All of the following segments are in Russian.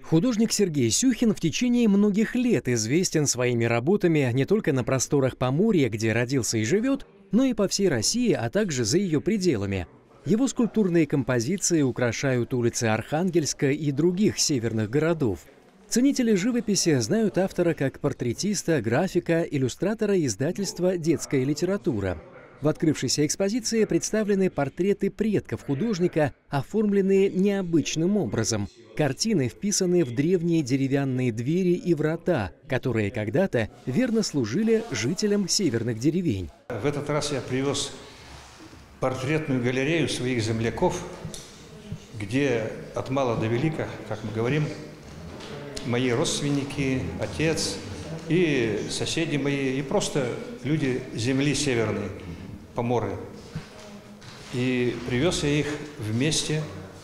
Художник Сергей Сюхин в течение многих лет известен своими работами не только на просторах Поморья, где родился и живет, но и по всей России, а также за ее пределами. Его скульптурные композиции украшают улицы Архангельска и других северных городов. Ценители живописи знают автора как портретиста, графика, иллюстратора издательства «Детская литература». В открывшейся экспозиции представлены портреты предков художника, оформленные необычным образом. Картины вписаны в древние деревянные двери и врата, которые когда-то верно служили жителям северных деревень. В этот раз я привез портретную галерею своих земляков, где от мала до велика, как мы говорим, мои родственники, отец и соседи мои, и просто люди земли северной, поморы. И привез я их вместе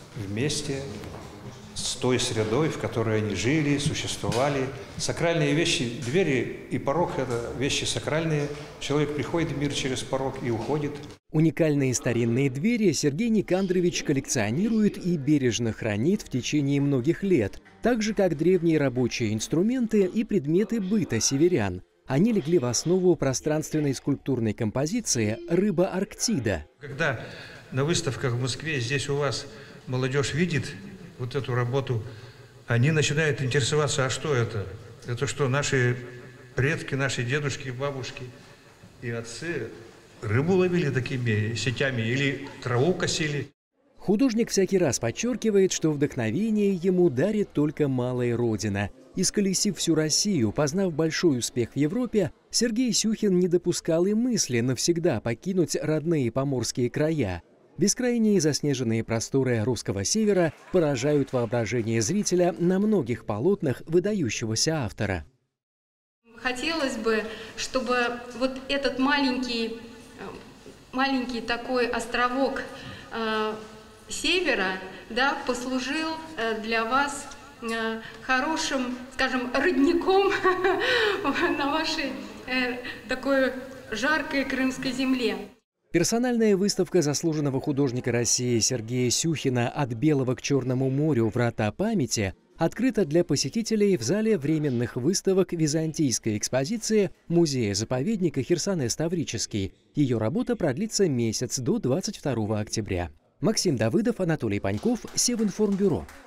с той средой, в которой они жили, существовали. Сакральные вещи, двери и порог – это вещи сакральные. Человек приходит в мир через порог и уходит. Уникальные старинные двери Сергей Никандрович коллекционирует и бережно хранит в течение многих лет, так же как древние рабочие инструменты и предметы быта северян. Они легли в основу пространственной скульптурной композиции «Рыба Арктида». Когда на выставках в Москве здесь у вас молодежь видит вот эту работу, они начинают интересоваться, а что это? Это что, наши предки, наши дедушки, бабушки и отцы рыбу ловили такими сетями или траву косили? Художник всякий раз подчеркивает, что вдохновение ему дарит только малая родина. Исколесив всю Россию, познав большой успех в Европе, Сергей Сюхин не допускал и мысли навсегда покинуть родные поморские края. Бескрайние заснеженные просторы русского севера поражают воображение зрителя на многих полотнах выдающегося автора. Хотелось бы, чтобы вот этот маленький такой островок севера, да, послужил для вас хорошим, скажем, родником на вашей такой жаркой крымской земле. Персональная выставка заслуженного художника России Сергея Сюхина «От Белого к Черному морю. Врата памяти» открыта для посетителей в зале временных выставок византийской экспозиции музея-заповедника Херсонес-Таврический. Ее работа продлится месяц до 22 октября. Максим Давыдов, Анатолий Паньков, Севинформбюро.